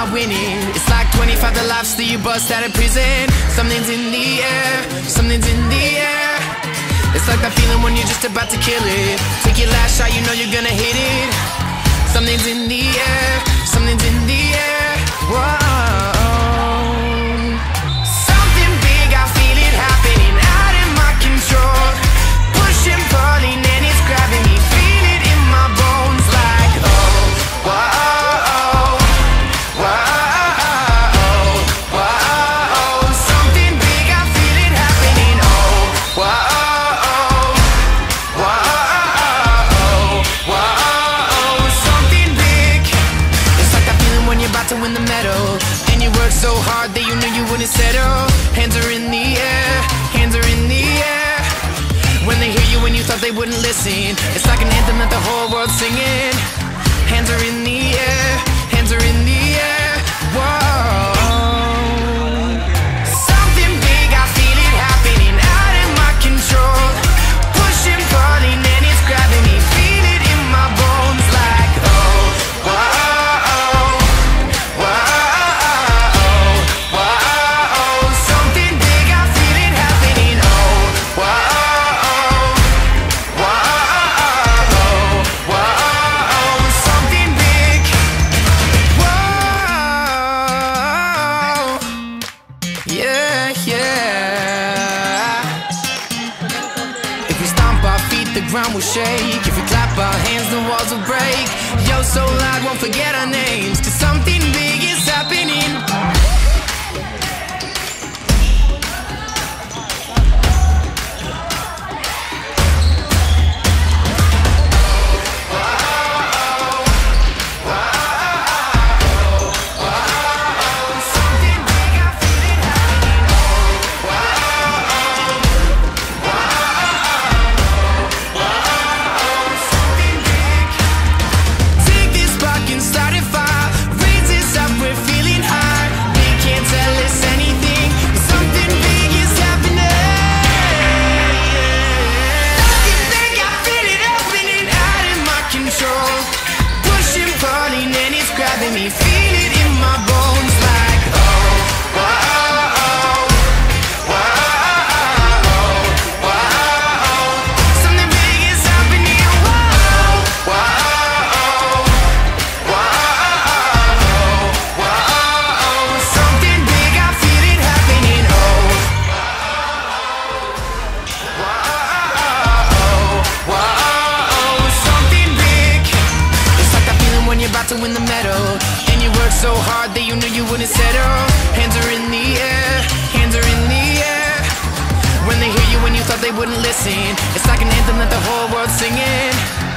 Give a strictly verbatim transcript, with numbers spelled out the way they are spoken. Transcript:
not winning. It's like twenty-five to life, still you bust out of prison. Something's in the air, something's in the air. It's like that feeling when you're just about to kill it. Take your last shot, you know you're gonna hit it. Something's in the air, something's in the air. Whoa. Something big, I feel it happening, out of my control. Pushing, pulling, and it's grabbing me. Feel it in my bones like, oh, whoa, whoa, whoa. Something big, I feel it happening, oh, whoa. To win the medal, and you work so hard that you knew you wouldn't settle. Hands are in the air, hands are in the air. When they hear you when you thought they wouldn't listen, it's like an anthem that the whole world's singing. Hands are in the air, hands are in the air. Whoa. Something big, I feel it happening, out of my control. Pushing, pulling, and it's grabbing me. Feel it in my bones like, oh, whoa. The ground will shake. If we clap our hands, the walls will break. Yo, so loud, won't forget our names, 'cause something big is happening. Me feel it in my bones like, oh, whoa, whoa, whoa. Something big is happening, whoa, whoa, whoa, whoa. Something big, I feel it happening, oh, whoa, whoa. Something big. It's like that feeling when you're about to win the medal, and you work so hard that you knew you wouldn't settle. Hands are in the air, hands are in the air. When they hear you when you thought they wouldn't listen, it's like an anthem that the whole world's singing.